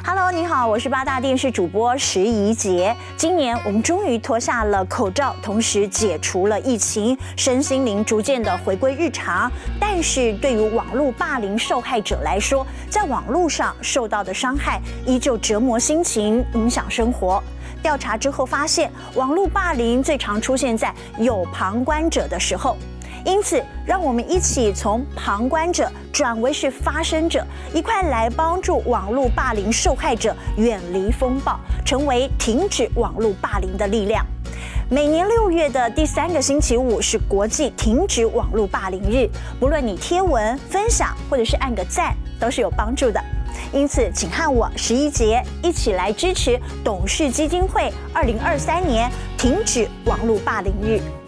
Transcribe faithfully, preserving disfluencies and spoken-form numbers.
Hello， 你好，我是八大电视主播石怡杰。今年我们终于脱下了口罩，同时解除了疫情，身心灵逐渐的回归日常。但是对于网络霸凌受害者来说，在网络上受到的伤害依旧折磨心情，影响生活。调查之后发现，网络霸凌最常出现在有旁观者的时候。因此，让我们一起从旁观者转为是发声者，一块来帮助网络霸凌受害者远离风暴，成为停止网络霸凌的力量。每年六月的第三个星期五是国际停止网络霸凌日，不论你贴文、分享或者是按个赞，都是有帮助的。因此，请和我石怡杰一起来支持董事基金会二零二三年停止网络霸凌日。